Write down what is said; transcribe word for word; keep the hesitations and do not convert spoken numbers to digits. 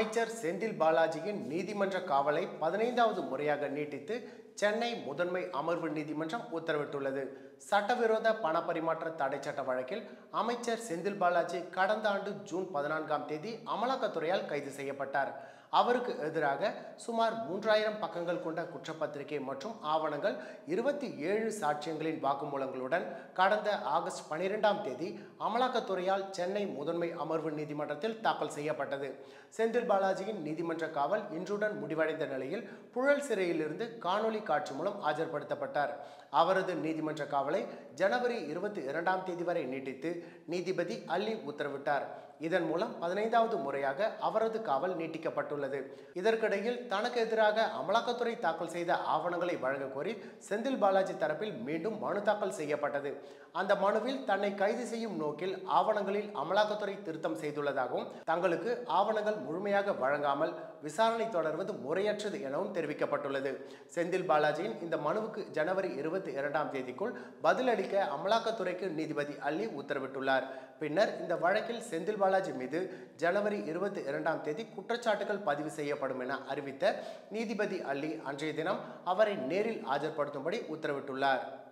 அமைச்சர் செந்தில் பாலாஜியின் நீதிமன்ற காவலை பதினைந்தாவது முறையாக நீட்டித்து சென்னை முதன்மை அமர்வு நீதிமன்றம் உத்தரவிட்டுள்ளது. சட்டவிரோத பண பரிமாற்ற தடை சட்ட வழக்கில் அமைச்சர் செந்தில் பாலாஜி கடந்த ஆண்டு ஜூன் பதினான்காம் தேதி அமலாக்கத்துறையால் கைது செய்யப்பட்டார். அவருக்கு எதிராக சுமார் மூன்றாயிரம் பக்கங்கள் கொண்ட குற்றப்பத்திரிகை மற்றும் ஆவணங்கள் இருபத்தி ஏழு சாட்சியங்களின் வாக்குமூலங்களுடன் கடந்த ஆகஸ்ட் பனிரெண்டாம் தேதி அமலாக்கத்துறையால் சென்னை முதன்மை அமர்வு நீதிமன்றத்தில் தாக்கல் செய்யப்பட்டது. செந்தில் பாலாஜியின் நீதிமன்ற காவல் இன்றுடன் முடிவடைந்த நிலையில் புழல் சிறையிலிருந்து காணொலி காட்சி மூலம் ஆஜர்படுத்தப்பட்டார். அவரது நீதிமன்ற காவலை ஜனவரி இருபத்தி இரண்டாம் தேதி வரை நீட்டித்து நீதிபதி அல்லி உத்தரவிட்டார். இதன் மூலம் பதினைந்தாவது முறையாக அவரது காவல் நீட்டிக்கப்பட்டுள்ளது. இதற்கிடையில் தனக்கு எதிராக அமலாக்கத்துறை தாக்கல் செய்த ஆவணங்களை வழங்க கோரி செந்தில் பாலாஜி தரப்பில் மீண்டும் மனு தாக்கல் செய்யப்பட்டது. அந்த மனுவில் தன்னை கைது செய்யும் நோக்கில் ஆவணங்களில் அமலாக்கத்துறை திருத்தம் செய்துள்ளதாகவும் தங்களுக்கு ஆவணங்கள் முழுமையாக வழங்காமல் விசாரணை தொடர்வது முறையற்றது எனவும் தெரிவிக்கப்பட்டுள்ளது. செந்தில் பாலாஜியின் இந்த மனுவுக்கு ஜனவரி இருபத்தி இரண்டாம் தேதிக்குள் பதிலளிக்க அமலாக்கத்துறைக்கு நீதிபதி அல்லி உத்தரவிட்டுள்ளார். பின்னர் இந்த வழக்கில் செந்தில் பாலாஜி மீது ஜனவரி இருபத்தி இரண்டாம் தேதி குற்றச்சாட்டுகள் பதிவு செய்யப்படும் என அறிவித்த நீதிபதி அல்லி அன்றைய தினம் அவரை நேரில் ஆஜர்படுத்தும்படி உத்தரவிட்டுள்ளார்.